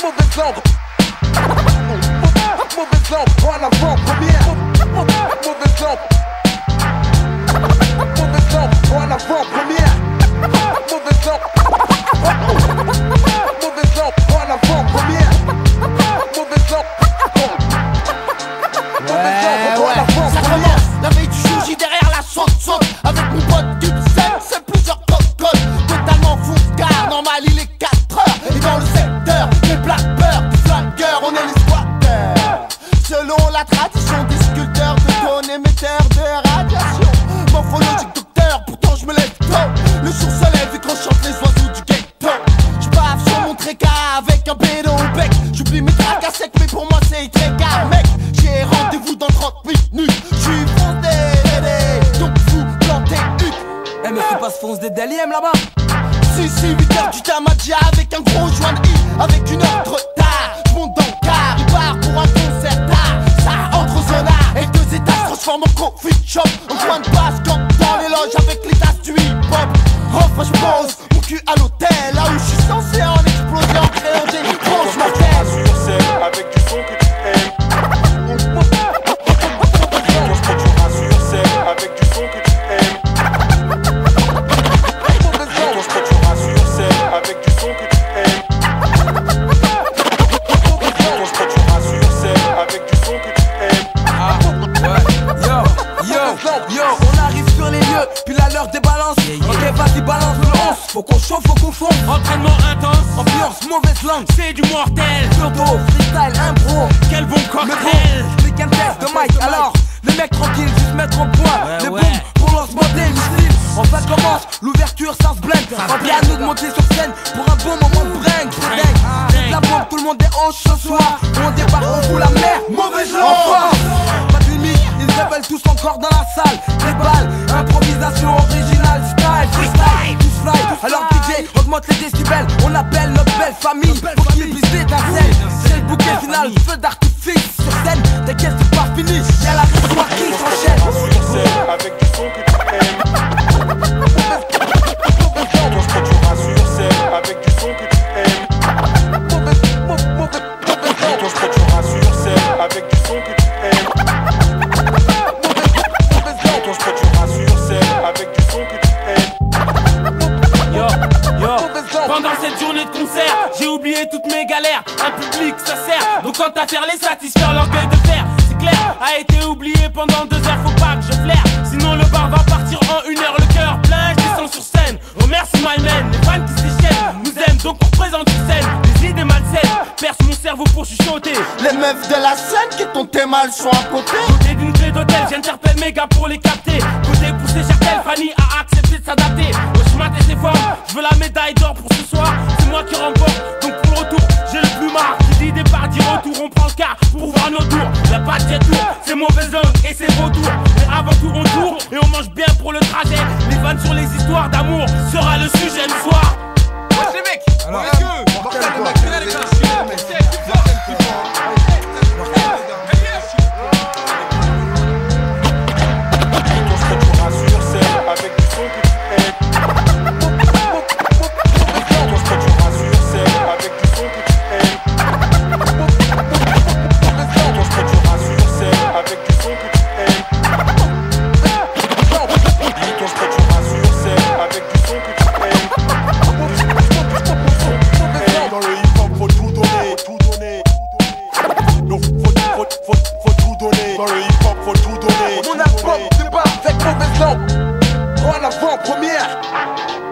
Mauvaise langue. Mauvaise langue, en avant, première. Mauvaise langue. Mauvaise langue, en avant, première. Mauvaise langue. Mauvaise langue, en avant, première. Mauvaise langue. Ça commence la veille du jour J derrière la saute avec mon pote du scène, c'est plusieurs cocottes. Totalement fou car normal il est 4h. Et dans le secteur, les blackbirds, des flingueurs, on est les squatteurs. Selon la tradition des sculpteurs, de ton émetteur de radiation. Morphologique docteur, pourtant je me lève tôt. Le jour se lève et qu'on chante les oiseaux du ghetto. Je bave sur mon trécard avec un bédo au bec. J'oublie mes tracas à sec mais pour moi c'est trécard mec. J'ai rendez-vous dans 30 minutes. J'suis fondé, donc vous plantez une. Eh mais faut pas se foncer des déliem là-bas. Si 8h du tamadja avec un gros joint de i. Avec une heure de retard, j'monte dans le car. Il part pour un concert tard. Ça entre au sonar et 2 étages se transforment en coffee shop. En coin de basse comme dans les loges avec les tasses du hip-hop. Enfin j'pose mon cul à l'hôtel. Là où j'suis censé en exploser en créant des branches mortelles. Sur scène avec du son que tu aimes. Avec du son que tu aimes. Ton spot tu rassures celle avec du son que tu aimes. Ton spot tu rassures celle avec du son que tu aimes. Ah ouais. Yo, on arrive sur les lieux, puis la l'heure des balances. Ok, vas-y balance le 11. Faut qu'on chauffe, faut qu'on fonde. Entraînement intense, Ambiance, mauvaise langue. c'est du mortel. Turbo, freestyle, impro. Quel bon Le cocktail. bon, click and test de Mike. Alors, les mecs tranquilles, juste mettre en point. Les bombes pour lancement des missiles. Enfin commence, l'ouverture ça se blende. Rappelez à nous de monter sur scène pour un bon moment de bringue. C'est dingue, c'est la bombe, tout le monde est au ce soir. On débarque, on fout la mer. Mauvaise langue. Pas de limite, ils révèlent tous encore dans la salle. Des balles, improvisation originale, style, freestyle, tous fly. Alors DJ, augmente les décibels. On appelle notre belle famille. Faut qu'il y ait plus d'étincelles. C'est le bouquet final, feu d'artifice sur scène. T'inquiète, c'est pas fini. Y'a la victoire qui s'enchaîne. Sur scène avec du son que tu aimes. Ton spot tu rassures celle avec du son que tu aimes. Ton spot tu rassures celle avec du son que tu aimes. Ton spot tu rassures celle avec du son que tu aimes. Yo, pendant cette journée de concert, j'ai oublié toutes mes galères. Un public ça sert, donc quand t'as faire les satisfaire l'orgueil de fer, c'est clair, a été oublié pendant 2 heures, faut pas que je flaire. Sinon le bar va partir en 1 heure, le cœur plein, je descends sur scène. Oh merci my man, les fans qui se déchaînent nous aiment, donc on représente sur scène. Les idées malsaines percent mon cerveau pour chuchoter. Les meufs de la scène qui t'ont tes mal sont à côté. Côté d'une clé d'hôtel, j'interpelle mes gars pour les capter. Côté poussé Châtel, Fanny a accepté de s'adapter. Au chemin et ses formes, je veux la médaille d'or pour ce soir. C'est moi qui remporte, donc pour le retour, j'ai le plus marre. Qui dit départ, dit retour, on prend le car pour voir nos tours. Y'a pas de jet tour, c'est mauvais homme et c'est vos tours. Mais avant tout on tourne et on mange bien pour le trajet. Les vannes sur les histoires d'amour sera le sujet le soir. Wesh les mecs, est-ce que mortel le mec, les gars, Ton spot tu rassures celle avec du son que tu aimes. Ton spot tu rassures celle avec du son que tu aimes. Ton spot tu rassures celle avec du son que tu aimes. Ton spot tu rassures celle avec du son que tu aimes. Dans le hip-hop faut tout donner, tout donner. Non, faut tout donner. Dans le hip-hop faut tout donner. Mon album débat avec mauvaise langue. En avant, première.